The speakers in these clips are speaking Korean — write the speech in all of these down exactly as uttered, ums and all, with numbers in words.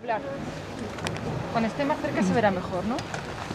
Cuando esté más cerca se verá mejor, ¿no?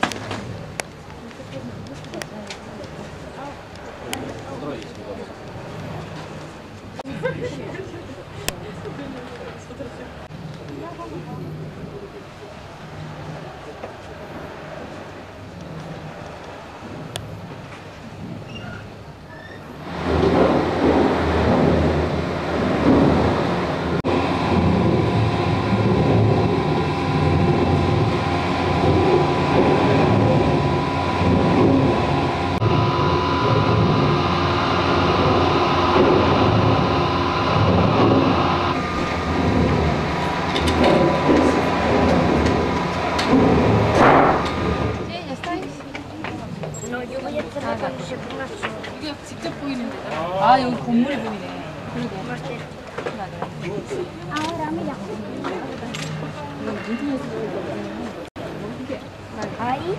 No, yo voy a hacerlo cuando se ponga el sol. 이게 직접 보이는 데잖아. 아, 여기 건물이 보이네. 그리고 Más cerca. 맞아. Ahora, mira. Ahí.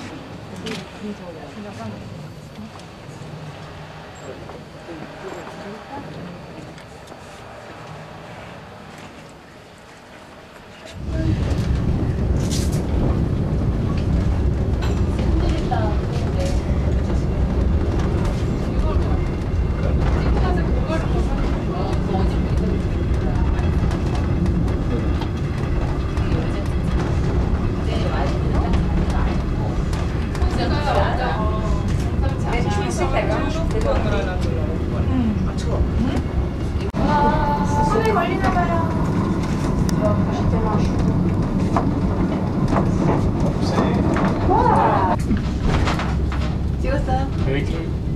손에 걸리나 봐요. 찍었어요? 여기